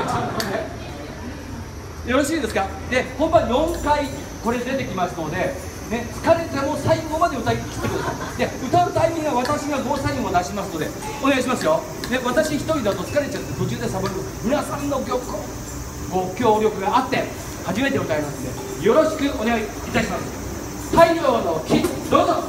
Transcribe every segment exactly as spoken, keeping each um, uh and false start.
よろしいですか。で本番よんかいこれ出てきますので、ね、疲れても最後まで歌い切ってください。で歌うタイミングは私がゴーサインを出しますのでお願いしますよ。で私一人だと疲れちゃって途中でサボる。皆さんのごご協力があって初めて歌いますのでよろしくお願いいたします。太陽の木どうぞ。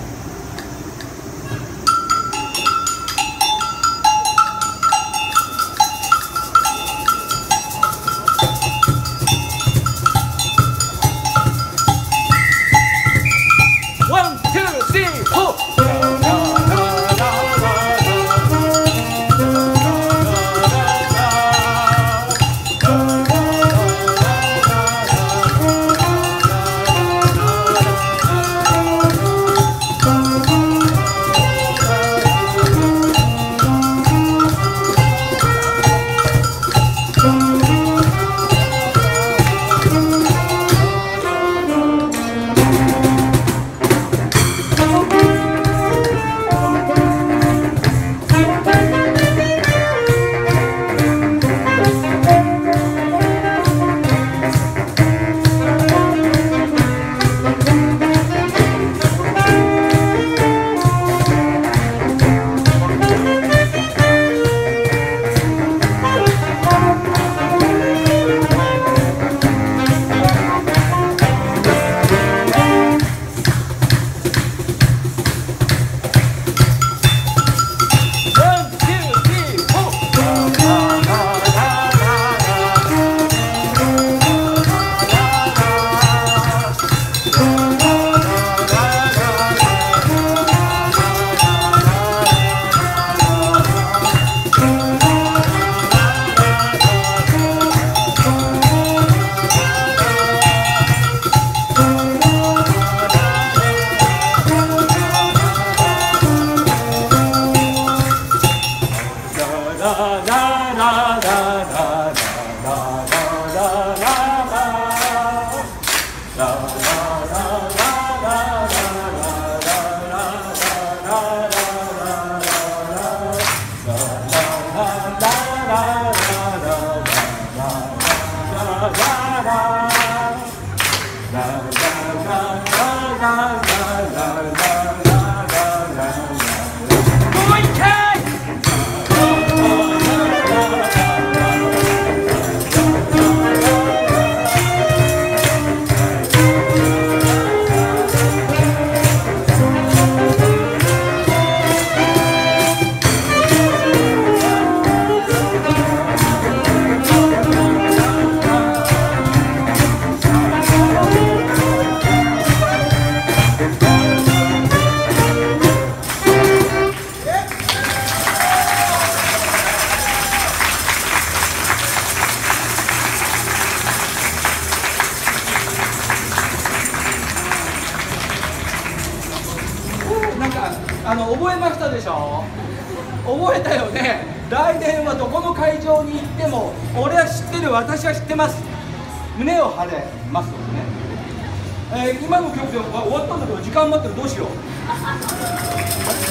あの覚えましたでしょ。覚えたよね。来年はどこの会場に行っても俺は知ってる、私は知ってます。胸を張れますのでね、えー、今の曲で終わったんだけど時間待ってる、どうしよう。